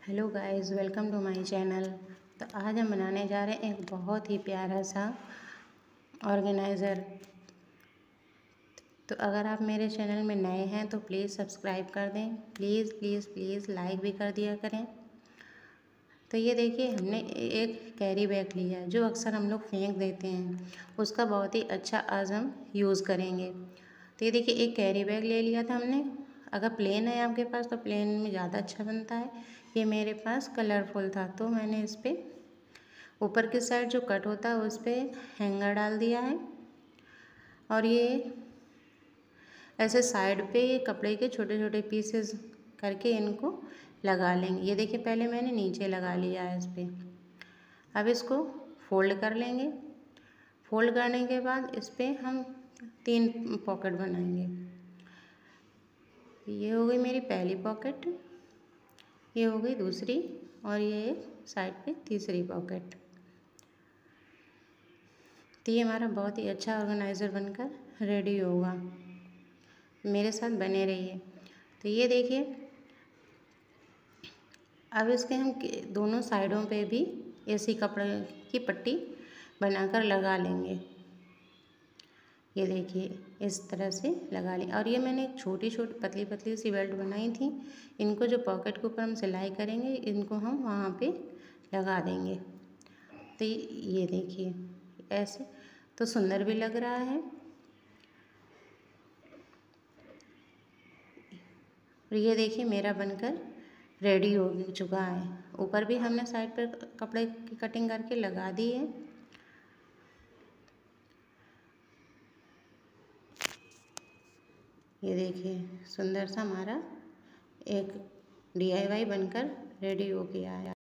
Hello guys, welcome to my channel. तो आज हम बनाने जा रहे हैं एक बहुत ही प्यारा सा ऑर्गेनाइज़र। तो अगर आप मेरे चैनल में नए हैं तो प्लीज़ सब्सक्राइब कर दें, प्लीज़ प्लीज़ प्लीज़ लाइक भी कर दिया करें। तो ये देखिए, हमने एक कैरी बैग लिया है जो अक्सर हम लोग फेंक देते हैं, उसका बहुत ही अच्छा आज हम यूज़ करेंगे। तो ये देखिए, एक कैरी बैग ले लिया था हमने। अगर प्लेन है आपके पास तो प्लेन में ज़्यादा अच्छा बनता है। ये मेरे पास कलरफुल था तो मैंने इस पर ऊपर की साइड जो कट होता है उस पर हैंगर डाल दिया है। और ये ऐसे साइड पे कपड़े के छोटे छोटे पीसेस करके इनको लगा लेंगे। ये देखिए, पहले मैंने नीचे लगा लिया है इस पर। अब इसको फोल्ड कर लेंगे। फोल्ड करने के बाद इस पर हम 3 पॉकेट बनाएंगे। ये हो गई मेरी पहली पॉकेट, ये हो गई दूसरी, और ये साइड पे तीसरी पॉकेट। तो ये हमारा बहुत ही अच्छा ऑर्गेनाइज़र बनकर रेडी होगा। मेरे साथ बने रहिए। तो ये देखिए, अब इसके हम दोनों साइडों पे भी ऐसी कपड़े की पट्टी बनाकर लगा लेंगे। ये देखिए, इस तरह से लगा ली। और ये मैंने एक छोटी छोटी पतली पतली सी बेल्ट बनाई थी। इनको जो पॉकेट के ऊपर हम सिलाई करेंगे, इनको हम वहाँ पे लगा देंगे। तो ये देखिए, ऐसे तो सुंदर भी लग रहा है। और ये देखिए, मेरा बनकर रेडी हो चुका है। ऊपर भी हमने साइड पर कपड़े की कटिंग करके लगा दी है। ये देखिए, सुंदर सा हमारा एक DIY बनकर रेडी हो गया है।